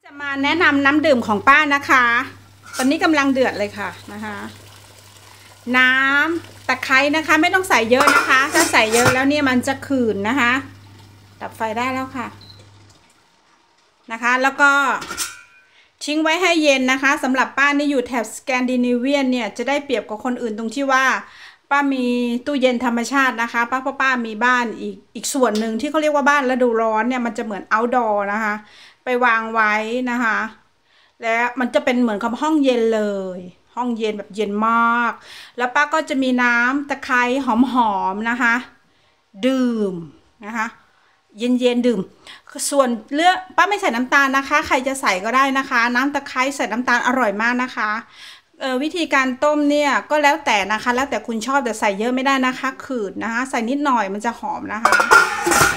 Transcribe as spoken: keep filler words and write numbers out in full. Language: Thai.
จะมาแนะนำน้ำดื่มของป้านะคะตอนนี้กำลังเดือดเลยค่ะนะคะน้ำตะไคร้นะคะไม่ต้องใส่เยอะนะคะถ้าใส่เยอะแล้วเนี่ยมันจะขืนนะคะดับไฟได้แล้วค่ะนะคะแล้วก็ทิ้งไว้ให้เย็นนะคะสำหรับป้านี่อยู่แถบสแกนดิเนเวียนเนี่ยจะได้เปรียบกับคนอื่นตรงที่ว่าป้ามีตู้เย็นธรรมชาตินะคะป้าพ่อป้ามีบ้านอีกอีกส่วนหนึ่งที่เขาเรียกว่าบ้านฤดูร้อนเนี่ยมันจะเหมือน outdoor นะคะไปวางไว้นะคะและมันจะเป็นเหมือนกับห้องเย็นเลยห้องเย็นแบบเย็นมากแล้วป้าก็จะมีน้ำตะไคร้หอมๆนะคะดื่มนะคะเย็นๆดื่มส่วนเลือกป้าไม่ใส่น้ำตาลนะคะใครจะใส่ก็ได้นะคะน้ำตะไคร้ใส่น้ำตาลอร่อยมากนะคะเอ่อวิธีการต้มเนี่ยก็แล้วแต่นะคะแล้วแต่คุณชอบแต่ใส่เยอะไม่ได้นะคะขืดนะคะใส่นิดหน่อยมันจะหอมนะคะ